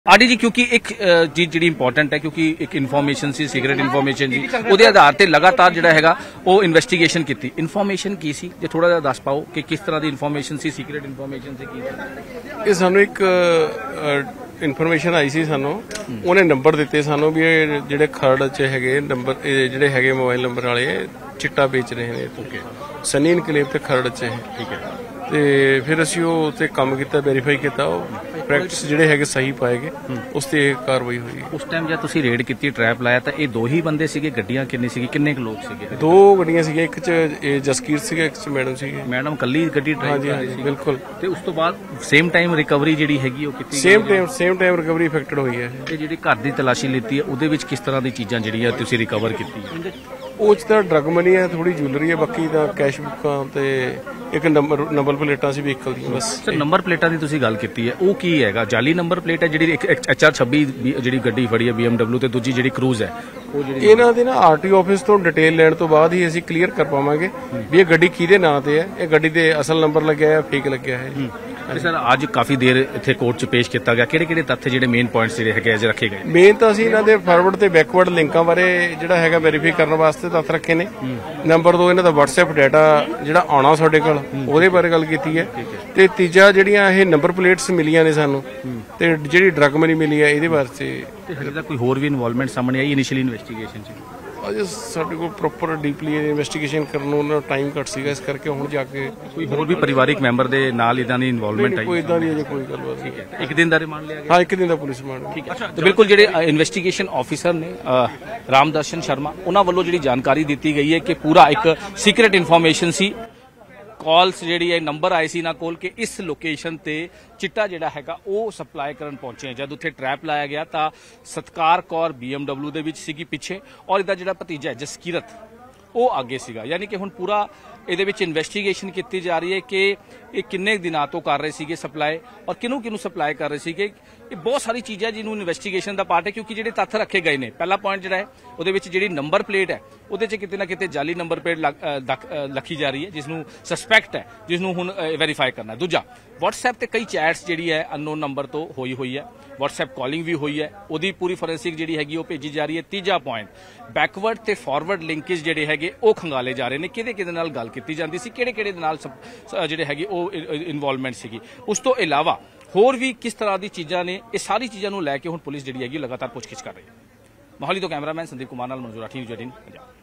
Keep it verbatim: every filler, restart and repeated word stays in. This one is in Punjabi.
आडी जी क्योंकि एक चीज जी इंपॉर्टेंट है क्योंकि एक इन्फॉर्मेशन सी सीक्रेट इन्फॉर्मेशन जी ਉਹਦੇ आधार ਤੇ लगातार ਜਿਹੜਾ ਹੈਗਾ ਉਹ ਇਨਵੈਸਟੀਗੇਸ਼ਨ ਕੀਤੀ ਇਨਫੋਰਮੇਸ਼ਨ ਕੀ ਸੀ ਜੇ ਥੋੜਾ ਜਿਹਾ ਦੱਸ ਪਾਓ ਕਿ ਕਿਸ ਤਰ੍ਹਾਂ ਦੀ ਇਨਫੋਰमेशन ਸੀ ਸੀਕ੍ਰੀਟ ਇਨਫੋਰमेशन ਸੀ ਕੀ ਸੀ ਇਹ ਸਾਨੂੰ ਇੱਕ ਇਨਫੋਰमेशन ਆਈ ਸੀ ਸਾਨੂੰ ਉਹਨੇ ਨੰਬਰ ਦਿੱਤੇ ਸਾਨੂੰ ਵੀ ਇਹ ਜਿਹੜੇ ਖਰੜ ਚ ਹੈਗੇ ਨੰਬਰ ਜਿਹੜੇ ਹੈਗੇ ਮੋਬਾਈਲ ਨੰਬਰ ਵਾਲੇ ਚਿੱਟਾ ਵੇਚ ਰਹੇ ਨੇ ਓਕੇ ਸਨੀ ਇਨਕਲੇਵ ਤੇ ਖਰੜ ਚ ਹੈ ਠੀਕ ਹੈ ਤੇ ਫਿਰ ਅਸੀਂ ਉਹ ਤੇ ਕੰਮ ਕੀਤਾ ਵੈਰੀਫਾਈ ਕੀਤਾ ਉਹ ਪ੍ਰੈਕਟਿਸ ਜਿਹੜੇ ਹੈਗੇ ਸਹੀ ਪਾਏਗੇ ਉਸ ਤੇ ਕਾਰਵਾਈ ਹੋਈ ਉਸ ਟਾਈਮ ਜਦ ਤੁਸੀਂ ਰੇਡ ਕੀਤੀ ਟ੍ਰੈਪ ਲਾਇਆ ਤਾਂ ਇਹ ਦੋ ਹੀ ਬੰਦੇ ਸੀਗੇ ਗੱਡੀਆਂ ਕਿੰਨੀ ਸੀਗੀ ਕਿੰਨੇ ਕੁ ਲੋਕ ਸੀਗੇ ਦੋ ਗੱਡੀਆਂ ਸੀਗੀਆਂ ਇੱਕ ਚ ਜਸਕੀਰਤ ਸੀਗਾ ਇੱਕ ਚ ਮੈਡਮ ਸੀਗੇ ਮੈਡਮ ਕੱਲੀ ਗੱਡੀ ਡਰਾਈਵ ਕਰ ਰਹੀ ਸੀ ਬਿਲਕੁਲ ਤੇ ਉਸ ਤੋਂ ਬਾਅਦ ਸੇਮ ਟਾਈਮ ਰਿਕਵਰੀ ਜਿਹੜੀ ਹੈਗੀ ਉਹ ਕੀਤੀ same time same time recovery affected ਹੋਈ ਹੈ ਤੇ ਜਿਹੜੀ ਘਰ ਦੀ ਤਲਾਸ਼ੀ ਲਿੱਤੀ ਹੈ ਉਹਦੇ ਵਿੱਚ ਕਿਸ ਤਰ੍ਹਾਂ ਦੀ ਚੀਜ਼ਾਂ ਜਿਹੜੀਆਂ ਤੁਸੀਂ ਰਿਕਵਰ ਕੀਤੀ ਉਹ ਚ ਤਾਂ ਡਰਗ ਮਨੀ ਹੈ ਥੋੜੀ ਜੁਐਲਰੀ ਹੈ ਬਾਕੀ ਤਾਂ ਕੈਸ਼ ਬੁੱਕਾਂ ਤੇ ਇੱਕ ਨੰਬਰ ਨੰਬਰ ਪਲੇਟਾਂ ਸੀ ਵਹੀਕਲ ਦੀਆਂ ਬਸ ਸਰ ਨੰਬਰ ਪਲੇਟਾਂ ਦੀ ਤੁਸੀਂ ਗੱਲ ਕੀਤੀ ਹੈ ਉਹ ਕੀ ਹੈਗਾ ਜਾਲੀ ਨੰਬਰ ਪਲੇਟ ਹੈ ਜਿਹੜੀ ਐਚ ਆਰ ਛੱਬੀ ਜਿਹੜੀ ਗੱਡੀ ਫੜੀ ਹੈ ਬੀ ਐਮ ਡਬਲਿਊ ਤੇ ਦੂਜੀ ਜਿਹੜੀ ਕਰੂਜ਼ ਹੈ ਉਹ ਜਿਹੜੀ ਇਹਨਾਂ ਦੇ ਨਾ ਆਰਟੀਓ ਆਫਿਸ ਤੋਂ ਡਿਟੇਲ ਲੈਣ ਤੋਂ ਬਾਅਦ ਹੀ ਅਸੀਂ ਕਲੀਅਰ ਕਰ ਪਾਵਾਂਗੇ ਵੀ ਇਹ ਗੱਡੀ ਕਿਹਦੇ ਨਾਂ ਤੇ ਹੈ ਇਹ ਗੱਡੀ ਦੇ ਅਸਲ ਨੰਬਰ ਲੱਗਿਆ ਹੈ ਫੇਕ ਲੱਗਿਆ ਹੈ ਤੇ ਸਰ ਅੱਜ ਕਾਫੀ ਦੇਰ ਇੱਥੇ ਕੋਰਟ 'ਚ ਪੇਸ਼ ਕੀਤਾ ਗਿਆ ਕਿਹੜੇ ਕਿਹੜੇ ਤੱਥ ਜਿਹੜੇ ਮੇਨ ਪੁਆਇੰਟਸ ਜਿਹੜੇ ਹੈਗੇ ਅਜੇ ਰੱਖੇ ਗਏ ਮੇਨ ਤਾਂ ਅਸੀਂ ਇਹਨਾਂ ਦੇ ਫਾਰਵਰਡ ਤੇ ਬੈਕਵਰਡ ਲਿੰਕਾਂ ਬਾਰੇ ਜਿਹੜਾ ਹੈਗਾ ਵੈਰੀਫਾਈ ਕਰਨ ਵਾਸਤੇ ਤੱਥ ਰੱਖੇ ਨੇ ਨੰਬਰ ਦੋ ਇਹਨਾਂ ਦਾ WhatsApp ਡਾਟਾ ਜਿਹੜਾ ਆਉਣਾ ਸਾਡੇ ਕੋਲ ਉਹਦੇ ਬਾਰੇ ਗੱਲ ਕੀਤੀ ਹੈ ਤੇ ਤੀਜਾ ਜਿਹੜੀਆਂ ਇਹ ਨੰਬਰ ਪਲੇਟਸ ਮਿਲੀਆਂ ਨੇ ਸਾਨੂੰ ਤੇ ਜਿਹੜੀ ਡਰਗ ਮਨੀ ਮਿਲੀ ਹੈ ਇਹਦੇ ਵਾਸਤੇ ਤੇ ਕੋਈ ਹੋਰ ਵੀ ਇਨਵੋਲਵਮੈਂਟ ਸਾਹਮਣੇ ਆਈ ਇਨੀਸ਼ੀਅਲੀ ਇਨਵੈਸਟੀਗੇਸ਼ਨ 'ਚ ਅਜੇ ਸਾਡੇ ਕੋਲ ਪ੍ਰੋਪਰ ਡੀਪਲੀ ਇਨਵੈਸਟੀਗੇਸ਼ਨ ਕਰਨ ਨੂੰ ਉਹਨਾਂ ਟਾਈਮ ਘੱਟ ਸੀਗਾ ਇਸ ਕਰਕੇ ਹੁਣ ਜਾ ਕੇ ਕੋਈ ਹੋਰ ਵੀ ਪਰਿਵਾਰਿਕ ਮੈਂਬਰ ਦੇ ਨਾਲ ਇਦਾਂ ਦੀ ਇਨਵੋਲਵਮੈਂਟ ਆਈ ਕੋਈ ਇਦਾਂ ਦੀ ਅਜੇ ਕੋਈ ਗੱਲਬਾਤ ਠੀਕ ਹੈ ਇੱਕ ਦਿਨ ਦਾ ਰਿਮਾਂਡ ਲਿਆ ਗਿਆ ਹਾਂ ਇੱਕ ਦਿਨ ਦਾ ਪੁਲਿਸ ਰਿਮਾਂਡ ਠੀਕ ਹੈ ਤੇ ਬਿਲਕੁਲ ਜਿਹੜੇ ਇਨਵੈਸਟੀਗੇਸ਼ਨ ਆਫੀਸਰ ਨੇ ਰਾਮਦਰਸ਼ਨ ਸ਼ਰਮਾ ਉਹਨਾਂ ਵੱਲੋਂ ਜਿਹੜੀ ਜਾਣਕਾਰੀ ਦਿੱਤੀ ਗਈ ਹੈ ਕਿ ਪੂਰਾ ਇੱਕ ਸੀਕ੍ਰੀਟ ਇਨਫੋਰਮੇਸ਼ਨ ਸੀ ਕਾਲਸ ਜਿਹੜੀ ਹੈ ਨੰਬਰ ਆਏ ਸੀ ਨਾ ਕੋਲ ਕਿ ਇਸ ਲੋਕੇਸ਼ਨ ਤੇ ਚਿੱਟਾ ਜਿਹੜਾ ਹੈਗਾ ਉਹ ਸਪਲਾਈ ਕਰਨ ਪਹੁੰਚੇ ਜਦ ਉੱਥੇ ਟ੍ਰੈਪ ਲਾਇਆ ਗਿਆ ਤਾਂ ਸਤਕਾਰ ਕੌਰ ਬੀ ਐਮ ਡਬਲਿਊ ਦੇ ਵਿੱਚ ਸੀਗੀ ਪਿੱਛੇ ਔਰ ਇਹਦਾ ਜਿਹੜਾ ਭਤੀਜਾ ਜਸਕੀਰਤ ਉਹ ਅੱਗੇ ਸੀਗਾ ਯਾਨੀ ਕਿ ਹੁਣ ਪੂਰਾ ਇਹਦੇ ਵਿੱਚ ਇਨਵੈਸਟੀਗੇਸ਼ਨ ਕੀਤੀ ਜਾ ਰਹੀ ਹੈ ਕਿ ਇਹ ਕਿੰਨੇ ਦਿਨਾਂ ਤੋਂ ਕਰ ਰਹੇ ਸੀਗੇ ਸਪਲਾਈ ਔਰ ਕਿਹਨੂੰ ਕਿਹਨੂੰ ਸਪਲਾਈ ਕਰ ਰਹੇ ਸੀਗੇ ਇਹ ਬਹੁਤ ਸਾਰੀ ਚੀਜ਼ਾਂ ਜਿਹਨੂੰ ਇਨਵੈਸਟੀਗੇਸ਼ਨ ਦਾ ਪਾਰਟ ਹੈ ਕਿਉਂਕਿ ਜਿਹੜੇ ਤੱਥ ਰੱਖੇ ਗਏ ਨੇ ਪਹਿਲਾ ਪੁਆਇੰਟ ਜਿਹੜਾ ਹੈ ਉਹਦੇ ਵਿੱਚ ਜਿਹੜੀ ਨੰਬਰ ਪਲੇਟ ਹੈ ਉਹਦੇ 'ਚ ਕਿਤੇ ਨਾ ਕਿਤੇ ਜਾਲੀ ਨੰਬਰ ਪਲੇਟ ਲੱਖੀ ਜਾ ਰਹੀ ਹੈ ਜਿਸ ਨੂੰ ਸਸਪੈਕਟ ਹੈ ਜਿਸ ਨੂੰ ਹੁਣ ਵੈਰੀਫਾਈ ਕਰਨਾ ਦੂਜਾ WhatsApp ਤੇ ਕਈ ਚੈਟਸ ਜਿਹੜੀ ਹੈ ਅਨਨੋਨ ਨੰਬਰ ਤੋਂ ਹੋਈ ਹੋਈ ਹੈ WhatsApp ਕਾਲਿੰਗ ਵੀ ਹੋਈ ਹੈ ਉਹਦੀ ਪੂਰੀ ਫੋਰੈਂਸਿਕ ਜਿਹੜੀ ਹੈਗੀ ਉਹ ਭੇਜੀ ਜਾ ਰਹੀ ਹੈ ਤੀਜਾ ਪੁਆਇੰਟ ਬੈਕਵਰਡ ਤੇ ਫਾਰਵਰਡ ਲਿੰਕੇਜ ਜਿਹੜੇ ਹੈਗੇ ਉਹ ਖੰਗਾਲੇ ਜਾ ਰਹੇ ਨੇ ਕਿਹਦੇ ਕਿਹਦੇ ਨਾਲ ਗੱਲ ਕੀਤੀ ਜਾਂਦੀ ਸੀ ਕਿਹੜੇ ਕਿਹੜੇ ਦੇ ਨਾਲ ਜਿਹੜੇ ਹੈਗੇ ਉਹ ਇਨਵੋਲਵਮੈਂਟ ਸੀਗੀ ਉਸ ਤੋਂ ਇਲਾਵਾ ਹੋਰ ਵੀ ਕਿਸ ਤਰ੍ਹਾਂ ਦੀ ਚੀਜ਼ਾਂ ਨੇ ਇਹ ਸਾਰੀ ਚੀਜ਼ਾਂ ਨੂੰ ਲੈ ਕੇ ਹੁਣ ਪੁਲਿਸ ਜਿਹੜੀ ਹੈਗੀ ਲਗਾਤਾਰ ਪੁੱਛਗਿੱਛ ਕਰ ਰਹੀ ਹੈ ਮੋਹਾਲੀ ਤੋਂ ਕੈਮਰਾਮੈਨ ਸੰਦੀਪ ਕੁਮਾਰ ਨਾਲ ਮਨਜ਼ੂਰ ਰਾਠੀ ਨਿਊਜ਼ ਏਟੀਨ ਪੰਜਾਬ।